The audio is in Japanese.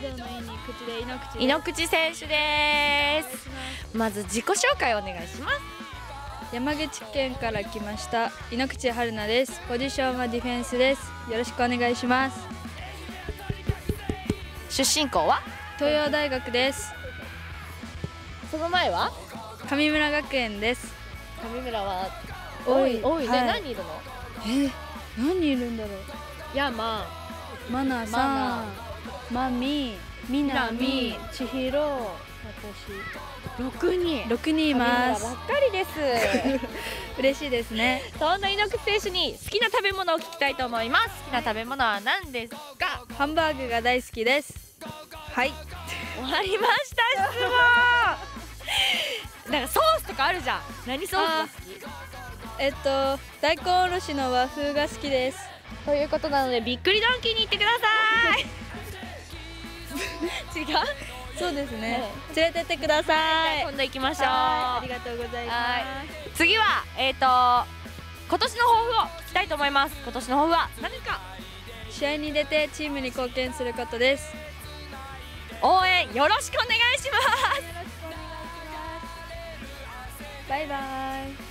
のいに口で井ノ口選手です。まず自己紹介お願いします。 山口県から来ました井ノ口春菜です。ポジションはディフェンスです。よろしくお願いします。 出身校は東洋大学です。 その前は神村学園です。 神村は多いね、はい、何人いるの？ 何人いるんだろう。 山、 マナさん、マミ、ミナミ、千尋、私6人います。 ばっかりです嬉しいですね。 そんな井ノ口選手に好きな食べ物を聞きたいと思います。好きな食べ物は何ですか？ ハンバーグが大好きです。はい、 終わりました。質問なんかソースとかあるじゃん。何ソースが好き？ 大根おろしの和風が好きです。 ということなのでびっくりドンキーに行ってください違う？ そうですね、連れてってください。 今度行きましょう。 ありがとうございます。 次は今年の抱負を聞きたいと思います。今年の抱負は何か？ 試合に出てチームに貢献することです。 応援よろしくお願いします。 バイバイ。